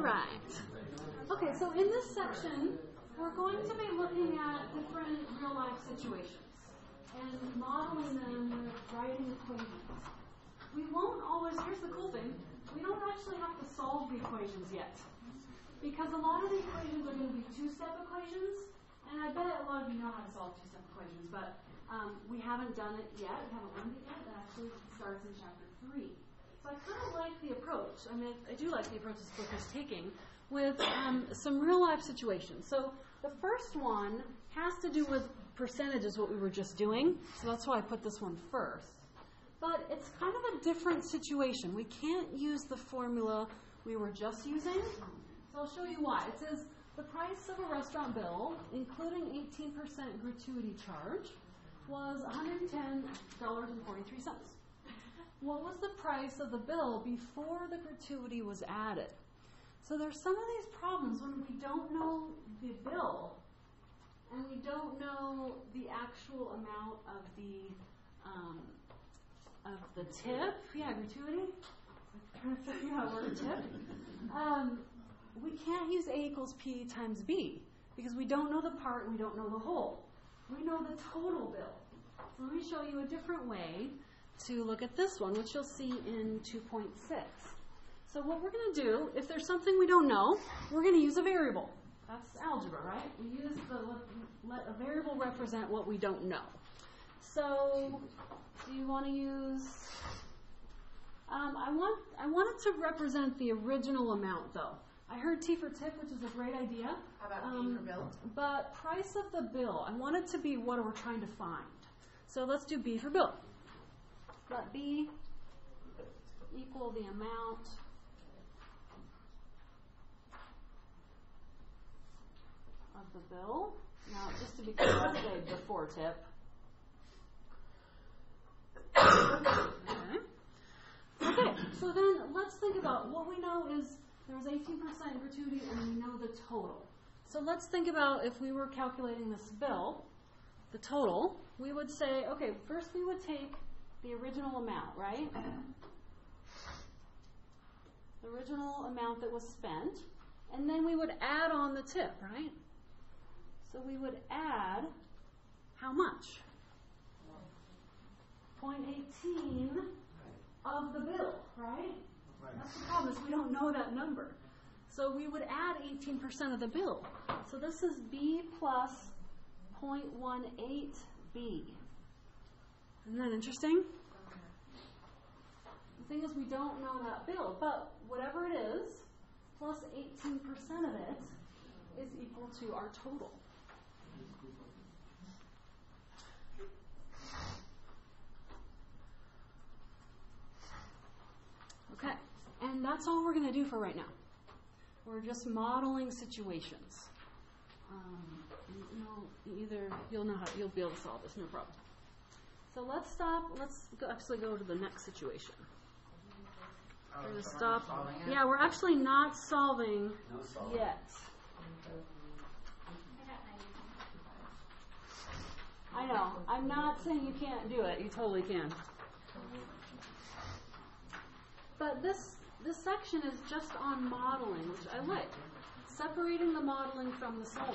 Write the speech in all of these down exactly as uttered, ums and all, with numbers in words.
right. Okay, so in this section, we're going to be looking at different real-life situations and modeling them with writing equations. We won't always, here's the cool thing, we don't actually have to solve the equations yet. Because a lot of the equations are going to be two-step equations, and I bet a lot of you know how to solve two-step equations, but um, we haven't done it yet, we haven't learned it yet. That actually starts in chapter three. So I kind of like the approach, I mean, I do like the approach this book is taking with um, some real-life situations. So the first one has to do with percentages, what we were just doing, so that's why I put this one first. But it's kind of a different situation. We can't use the formula we were just using. So I'll show you why. It says the price of a restaurant bill, including eighteen percent gratuity charge, was one hundred ten dollars and forty-three cents. What was the price of the bill before the gratuity was added? So there's some of these problems when we don't know the bill and we don't know the actual amount of the um, of the tip. Yeah, gratuity. I'm trying to figure out where the tip. Um, we can't use A equals P times B because we don't know the part and we don't know the whole. We know the total bill. So let me show you a different way to look at this one, which you'll see in two point six. So what we're going to do, if there's something we don't know, we're going to use a variable. That's algebra, right? We use the, let a variable represent what we don't know. So do you want to use, um, I want I want it to represent the original amount, though. I heard T for tip, which is a great idea. How about um, B for bill? But price of the bill, I want it to be what we're trying to find. So let's do B for bill. Let B equal the amount of the bill. Now, just to be clear, I'll say before tip. Okay. Okay, so then let's think about what we know is there was eighteen percent gratuity and we know the total. So let's think about if we were calculating this bill, the total, we would say, okay, first we would take the original amount, right? The original amount that was spent, and then we would add on the tip, right? So we would add how much? zero point one eight of the bill, right? Right. That's the problem, is we don't know that number. So we would add eighteen percent of the bill. So this is B plus zero point one eight B. Isn't that interesting? The thing is, we don't know that bill, but whatever it is, plus eighteen percent of it is equal to our total. Okay, and that's all we're going to do for right now. We're just modeling situations. Um, you know, either you'll know how you'll be able to solve this, no problem. So let's stop. Let's go, actually go to the next situation. Oh, We're going to so stop. we're not solving it? Yeah, we're actually not solving No solving. yet. I know. I'm not saying you can't do it. You totally can. But this this section is just on modeling, which I like. Separating the modeling from the solving.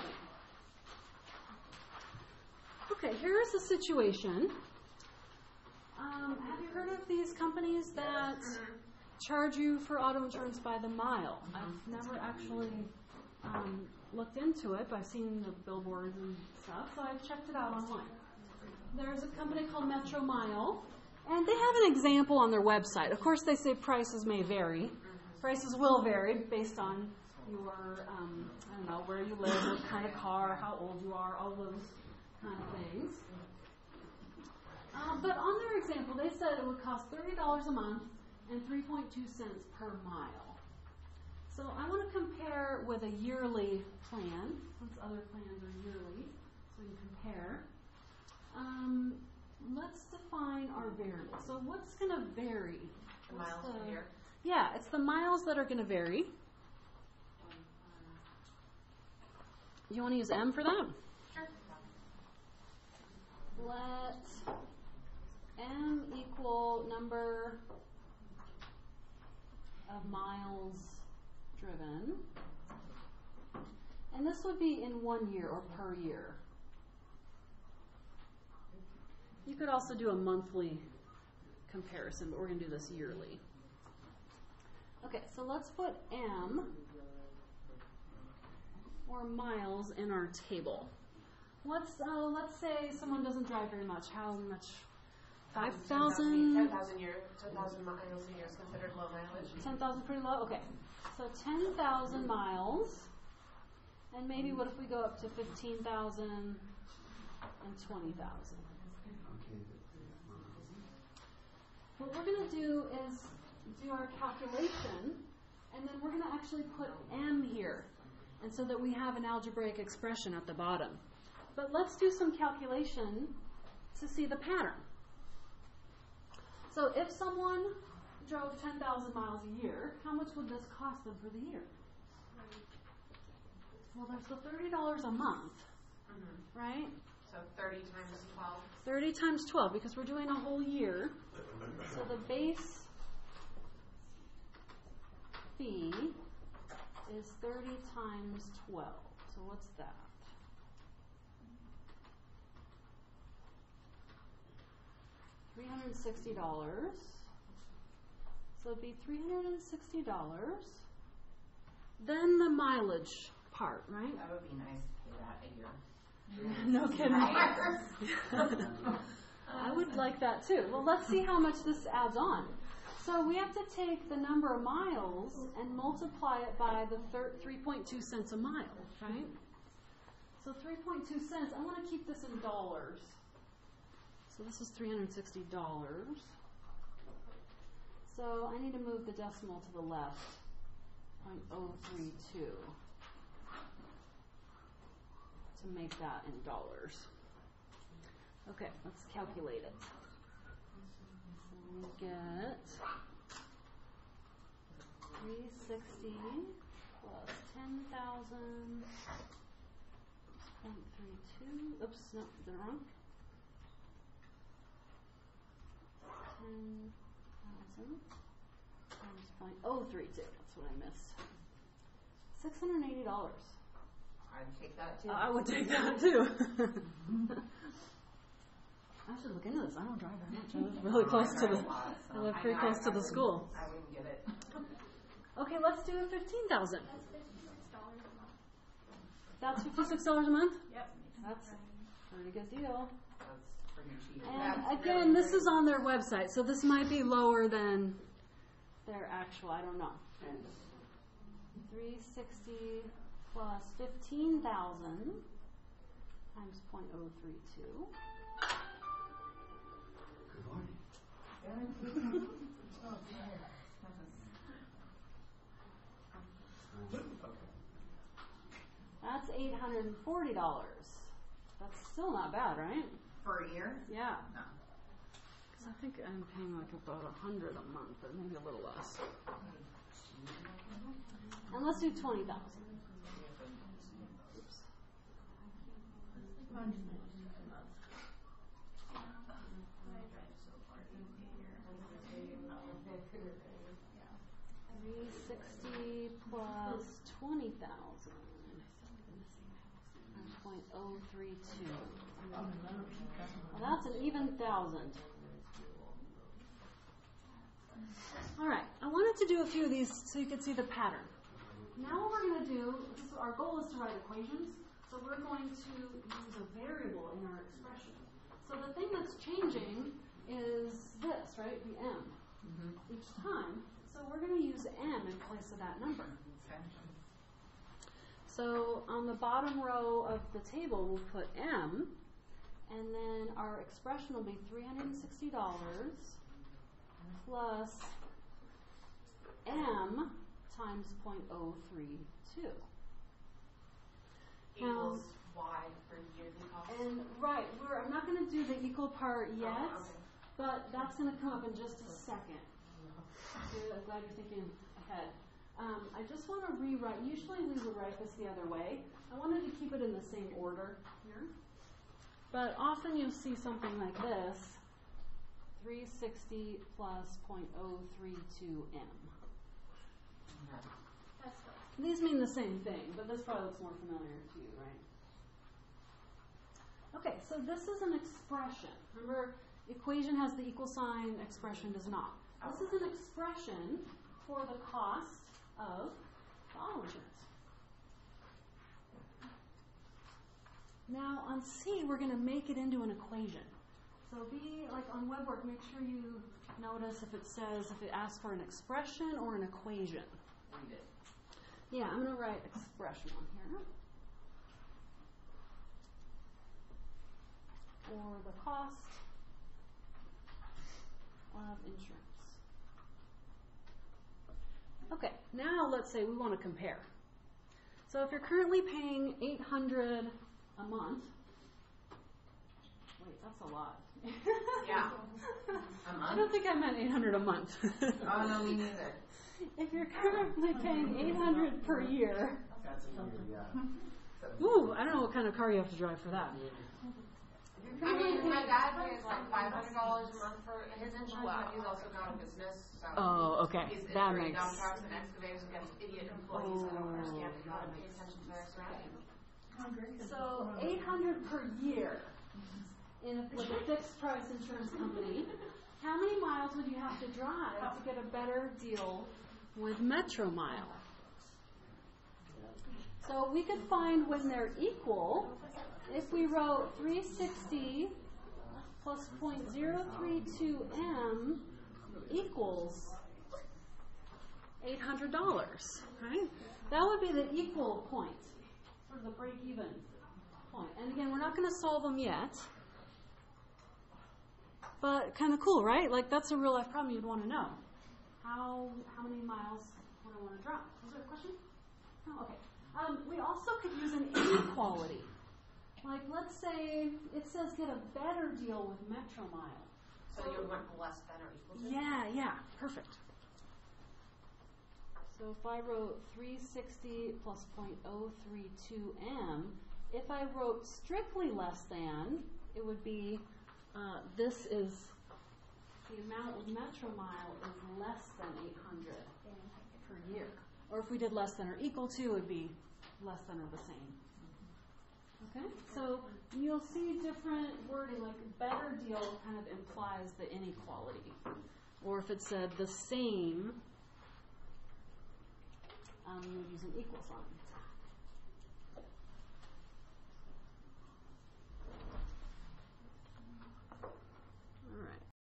Okay, here's the situation. Um, have you heard of these companies that charge you for auto insurance by the mile? I've never actually um, looked into it, but I've seen the billboards and stuff, so I've checked it out online. There's a company called Metro Mile, and they have an example on their website. Of course, they say prices may vary. Prices will vary based on your, um, I don't know, where you live, what kind of car, how old you are, all those kind of things. Uh, but on their example, they said it would cost thirty dollars a month and three point two cents per mile. So I want to compare with a yearly plan, since other plans are yearly, so we can compare. Um, let's define our variable. So what's going to vary? The What's miles per year. Yeah, it's the miles that are going to vary. You want to use M for that? Sure. Let M equal number of miles driven. And this would be in one year or per year. You could also do a monthly comparison, but we're going to do this yearly. Okay, so let's put M, or miles, in our table. What's, uh, let's say someone doesn't drive very much. How much? five thousand? ten thousand year, ten thousand miles a year is considered low mileage. ten thousand pretty low? Okay. So ten thousand miles. And maybe what if we go up to fifteen thousand and twenty thousand? What we're going to do is do our calculation, and then we're going to actually put M here, and so that we have an algebraic expression at the bottom. But let's do some calculation to see the pattern. So if someone drove ten thousand miles a year, how much would this cost them for the year? Well, there's the thirty dollars a month, mm-hmm. right? So thirty times twelve. thirty times twelve, because we're doing a whole year. So the base fee is thirty times twelve. So what's that? three hundred sixty dollars. So it'd be three hundred sixty dollars. Then the mileage part, right? That would be nice to pay that a year. No kidding. I would like that too. Well, let's see how much this adds on. So we have to take the number of miles and multiply it by the three point two cents a mile, right? So three point two cents, I want to keep this in dollars. So this is three hundred sixty dollars. So I need to move the decimal to the left, zero point zero three two, to make that in dollars. Okay, let's calculate it. So we get three hundred sixty plus ten thousand, zero point three two. Oops, no, is that wrong? ten thousand times zero point zero three two. That's what I missed. six hundred eighty dollars. I'd take that too. Uh, I would take that too. I should look into this. I don't drive very much. I live really close to the. I live pretty close to the school. I wouldn't get it. Okay, let's do fifteen thousand. That's That's fifty-six fifty-six dollars a month. dollars a month. Yep. That's a pretty good deal. That's pretty cheap. And That's again, really this is on their website, so this might be lower than their actual. I don't know. Three sixty plus fifteen thousand times zero point zero three two. That's eight hundred and forty dollars. That's still not bad, right? For a year? Yeah. No. Because I think I'm paying like about a hundred a month, or maybe a little less. And let's do twenty thousand. Oops. Three sixty plus twenty thousand. Point oh three two. Well, that's an even thousand. All right, I wanted to do a few of these so you could see the pattern. Now what we're going to do, this is, our goal is to write equations, so we're going to use a variable in our expression. So the thing that's changing is this, right, the m, mm-hmm. each time. So we're going to use m in place of that number. Okay. So on the bottom row of the table, we'll put m, and then our expression will be three hundred sixty dollars plus m times zero point zero three two. Equals y for yearly cost. And right, we're, I'm not going to do the equal part yet, Oh, okay. but that's going to come up in just a second. So I'm glad you're thinking ahead. Um, I just want to rewrite. Usually we would write this the other way. I wanted to keep it in the same order here. But often you'll see something like this, three hundred sixty plus zero point zero three two m. These mean the same thing, but this probably looks more familiar to you, right? Okay, so this is an expression. Remember, equation has the equal sign, expression does not. This is an expression for the cost of auto insurance. Now on C, we're going to make it into an equation. So be like on WebWork, make sure you notice if it says, if it asks for an expression or an equation. Read it. Yeah, I'm going to write expression on here. For the cost of insurance. Okay, now let's say we want to compare. So if you're currently paying eight hundred dollars a month, wait, that's a lot. Yeah. A month? I don't think I meant eight hundred dollars a month. Oh, no, me neither. If you're currently paying eight hundred dollars per year, That's a year, yeah. ooh, I don't know what kind of car you have to drive for that. I mean, my dad pays like five hundred dollars a month for his insurance. He's also got a business. So Oh, okay. He's That bringing makes. dump trucks and excavators and getting idiot employees. I don't understand how to pay attention to their surroundings. So eight hundred dollars per year in a, with a fixed price insurance company. How many miles would you have to drive to get a better deal with Metro Mile? So we could find when they're equal if we wrote three hundred sixty plus zero point zero three two M equals eight hundred dollars, right? That would be the equal point, sort of the break-even point. And again, we're not going to solve them yet, but kind of cool, right? Like that's a real-life problem you'd want to know. How how many miles would I want to drop? Was there a question? No, okay. Um, we also could use an inequality. Like, let's say it says get a better deal with Metro Mile. So you want less than or equal to? Yeah, yeah, perfect. So if I wrote three hundred sixty plus zero point zero three two M, if I wrote strictly less than, it would be uh, this is the amount of Metro Mile is less than eight hundred per year. Or if we did less than or equal to, it would be less than or the same. Okay, so you'll see different wording, like better deal kind of implies the inequality. Or if it said the same, um, you would use an equal sign.